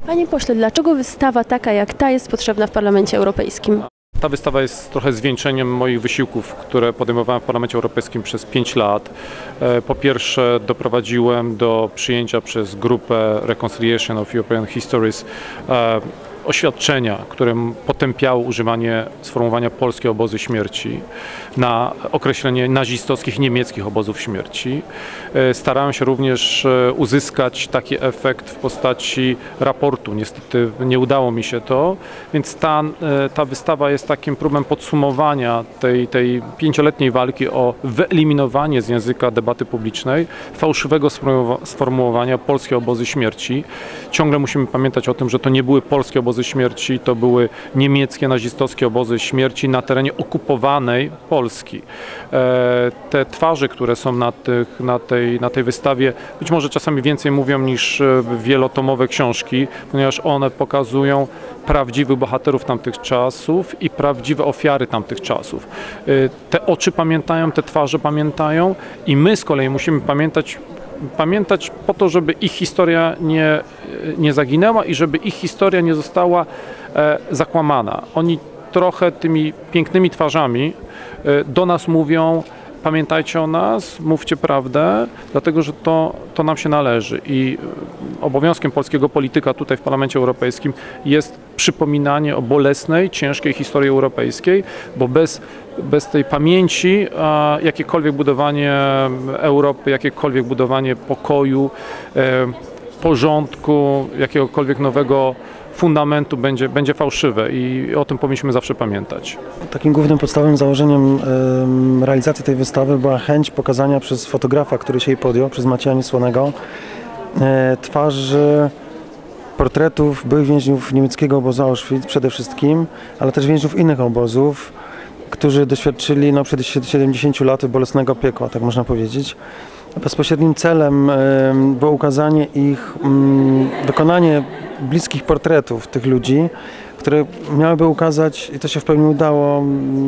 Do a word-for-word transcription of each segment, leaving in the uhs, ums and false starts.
Panie pośle, dlaczego wystawa taka jak ta jest potrzebna w Parlamencie Europejskim? Ta wystawa jest trochę zwieńczeniem moich wysiłków, które podejmowałem w Parlamencie Europejskim przez pięć lat. Po pierwsze, doprowadziłem do przyjęcia przez grupę Reconciliation of European Histories oświadczenia, którym potępiało używanie sformułowania polskie obozy śmierci na określenie nazistowskich niemieckich obozów śmierci. Starałem się również uzyskać taki efekt w postaci raportu. Niestety nie udało mi się to, więc ta, ta wystawa jest takim próbem podsumowania tej, tej pięcioletniej walki o wyeliminowanie z języka debaty publicznej fałszywego sformułowania polskie obozy śmierci. Ciągle musimy pamiętać o tym, że to nie były polskie obozy śmierci, to były niemieckie nazistowskie obozy śmierci na terenie okupowanej Polski. Te twarze, które są na, tych, na, tej, na tej wystawie, być może czasami więcej mówią niż wielotomowe książki, ponieważ one pokazują prawdziwych bohaterów tamtych czasów i prawdziwe ofiary tamtych czasów. Te oczy pamiętają, te twarze pamiętają i my z kolei musimy pamiętać Pamiętać po to, żeby ich historia nie, nie zaginęła i żeby ich historia nie została e, zakłamana. Oni trochę tymi pięknymi twarzami e, do nas mówią: pamiętajcie o nas, mówcie prawdę, dlatego że to, to nam się należy. I obowiązkiem polskiego polityka tutaj w Parlamencie Europejskim jest przypominanie o bolesnej, ciężkiej historii europejskiej, bo bez, bez tej pamięci a, jakiekolwiek budowanie Europy, jakiekolwiek budowanie pokoju, e, porządku, jakiegokolwiek nowego fundamentu będzie, będzie fałszywe i o tym powinniśmy zawsze pamiętać. Takim głównym podstawowym założeniem y, realizacji tej wystawy była chęć pokazania przez fotografa, który się jej podjął, przez Macieja Niesłonego, y, twarzy portretów byłych więźniów niemieckiego obozu Auschwitz przede wszystkim, ale też więźniów innych obozów, którzy doświadczyli no, przed siedemdziesięciu laty bolesnego piekła, tak można powiedzieć. Bezpośrednim celem y, było ukazanie ich, y, wykonanie bliskich portretów tych ludzi, które miałyby ukazać, i to się w pełni udało,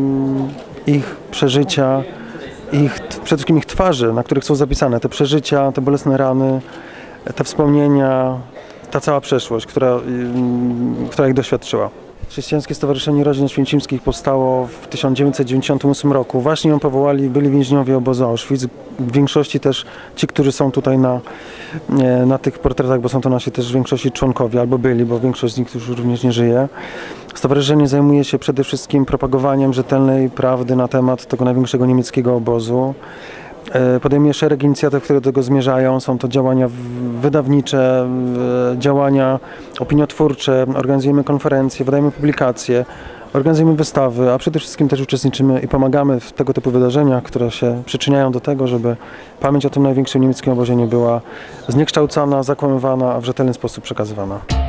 ich przeżycia, ich, przede wszystkim ich twarzy, na których są zapisane te przeżycia, te bolesne rany, te wspomnienia, ta cała przeszłość, która, która ich doświadczyła. Chrześcijańskie Stowarzyszenie Rodzin Oświęcimskich powstało w tysiąc dziewięćset dziewięćdziesiątym ósmym roku. Właśnie ją powołali byli więźniowie obozu Auschwitz. W większości też ci, którzy są tutaj na, na tych portretach, bo są to nasi też w większości członkowie, albo byli, bo większość z nich już również nie żyje. Stowarzyszenie zajmuje się przede wszystkim propagowaniem rzetelnej prawdy na temat tego największego niemieckiego obozu. Podejmuje szereg inicjatyw, które do tego zmierzają. Są to działania wydawnicze, działania opiniotwórcze, organizujemy konferencje, wydajemy publikacje, organizujemy wystawy, a przede wszystkim też uczestniczymy i pomagamy w tego typu wydarzeniach, które się przyczyniają do tego, żeby pamięć o tym największym niemieckim obozie nie była zniekształcana, zakłamywana, a w rzetelny sposób przekazywana.